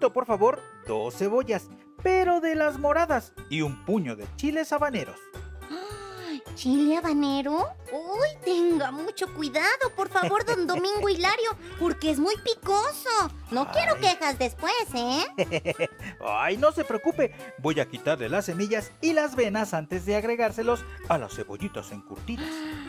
pido por favor 2 cebollas, pero de las moradas, y un puño de chiles habaneros. ¡Ay! ¿Chile habanero? ¡Uy! Tenga mucho cuidado, por favor, don Domingo Hilario, porque es muy picoso. No quiero quejas después, ¿eh? Ay, no se preocupe, voy a quitarle las semillas y las venas antes de agregárselos a las cebollitas encurtidas.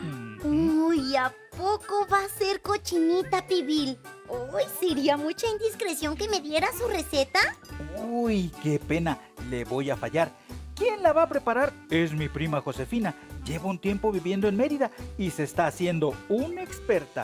Uy, ¿a poco va a ser cochinita pibil? Uy, ¿sería mucha indiscreción que me diera su receta? Uy, qué pena, le voy a fallar. ¿Quién la va a preparar? Es mi prima Josefina. Lleva un tiempo viviendo en Mérida y se está haciendo una experta.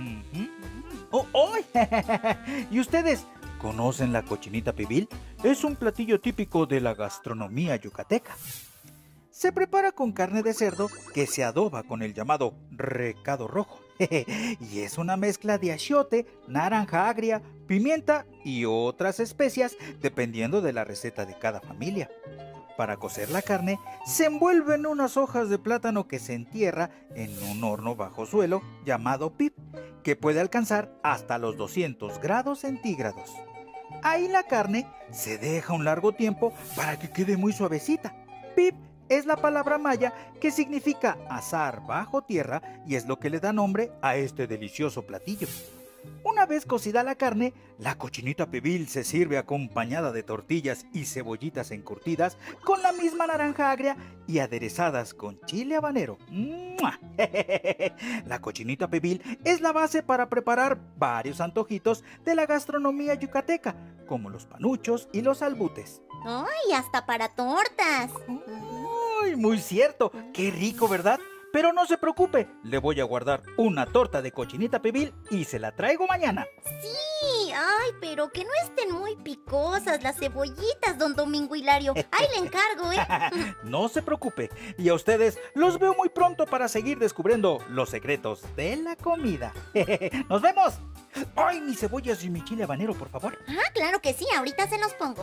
¡Oh, oh! ¿Y ustedes conocen la cochinita pibil? Es un platillo típico de la gastronomía yucateca. Se prepara con carne de cerdo que se adoba con el llamado recado rojo. Y es una mezcla de achiote, naranja agria, pimienta y otras especias dependiendo de la receta de cada familia. Para cocer la carne, se envuelven unas hojas de plátano que se entierra en un horno bajo suelo llamado pip, que puede alcanzar hasta los 200 grados centígrados. Ahí la carne se deja un largo tiempo para que quede muy suavecita. Pip es la palabra maya que significa asar bajo tierra y es lo que le da nombre a este delicioso platillo. Una vez cocida la carne, la cochinita pibil se sirve acompañada de tortillas y cebollitas encurtidas con la misma naranja agria y aderezadas con chile habanero. ¡Mua! La cochinita pibil es la base para preparar varios antojitos de la gastronomía yucateca, como los panuchos y los albutes. ¡Ay, hasta para tortas! ¡Uy, muy cierto! ¡Qué rico, ¿verdad? Pero no se preocupe, le voy a guardar una torta de cochinita pibil y se la traigo mañana. ¡Sí! ¡Ay, pero que no estén muy picosas las cebollitas, don Domingo Hilario! ¡Ahí le encargo, eh! No se preocupe, y a ustedes los veo muy pronto para seguir descubriendo los secretos de la comida. ¡Nos vemos! ¡Ay, mis cebollas y mi chile habanero, por favor! Ah, claro que sí, ahorita se los pongo.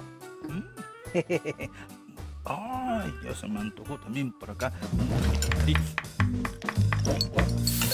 Ay, ya se me antojó también por acá. Sí.